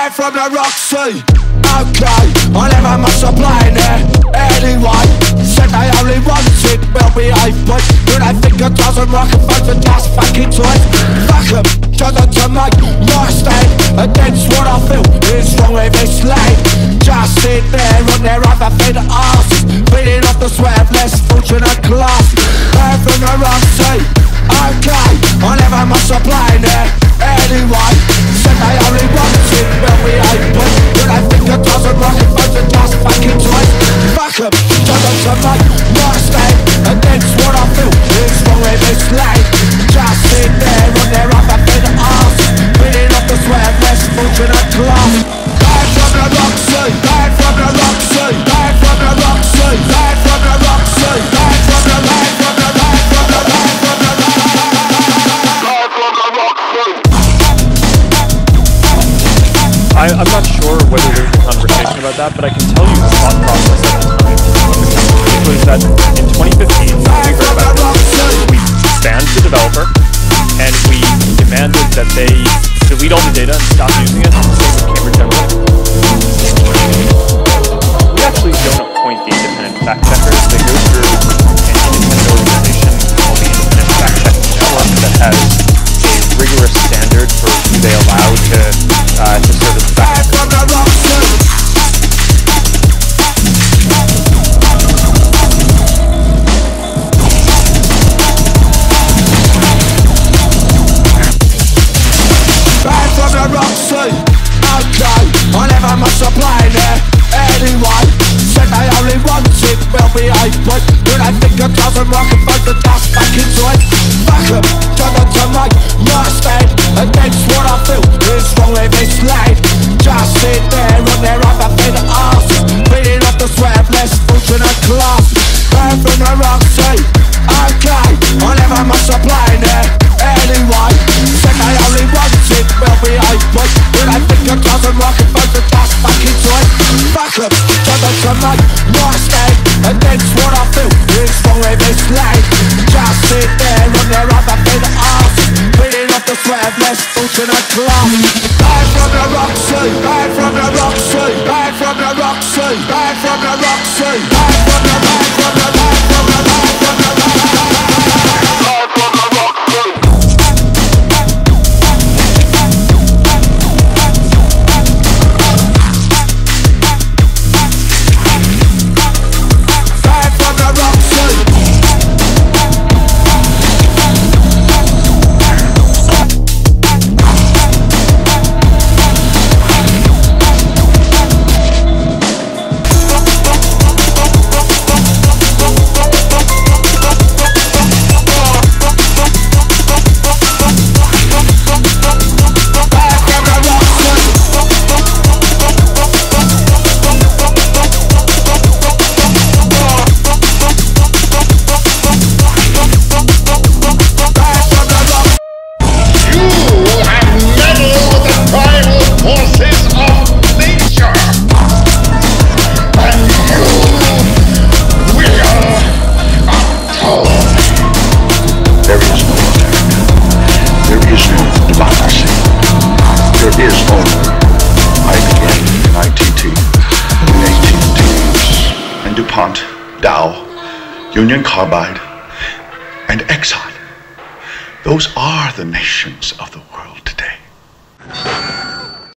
Back from the Roxy. Okay, I never must apply there. Anyway, said they only wanted well behaved, but when I think a dozen rocket phones and just fucking toys. Fuck them, turn them to make my stand against what I feel is wrong with this land. Just sit there on their other feet asses, feeding off the sweat of less fortunate class. Back from the Roxy. Okay, I never must apply there. Anyway, said they only wanted well behaved, but when I think a dozen rocket phones and just fucking toys. Fuck them, turn them to make my stand against what I feel is wrong with this land. Just sit there on their other feet asses, feeding off the sweat of less fortunate class. Back from the Roxy, back from the Roxy, back from the Roxy, back from the Roxy, back from the back from the back from the back from the back from the Roxy. I'm not sure whether there's a conversation about that, but I can tell you the thought process at the time. Which was that in 2015, we heard about it, we banned the developer, and we demanded that they delete all the data and stop using it, same with Cambridge Analytica. We actually don't appoint the independent fact checkers. They go through an independent organization called the Independent Fact Checking Network that has a rigorous standard for who they allow to serve as fact checkers. Back from the Roxy. Okay, I never must apply there. Anyway, said they only wanted well behaved, but when I think a dozen rocket phones and just fucking toys. Fuck them, turn them to make my stand against what I feel is wrong with this land. Just sit there on their other feet asses, feeding off the sweat of less fortunate class. Back from the Roxy. Okay, I never must apply there. Anyway, said they only wanted well behaved, but when I think a dozen rocket phones and just fucking toys. Fuck them, turn them to make my stand against what I feel is wrong with this land. Just sit there on their other feet asses, feeding off the sweat of less fortunate class. Back from the Roxy, back from the Roxy, back from the Roxy, back from the Roxy, back from the back from the back from the back from the back from the Roxy. Union Carbide, and Exxon. Those are the nations of the world today.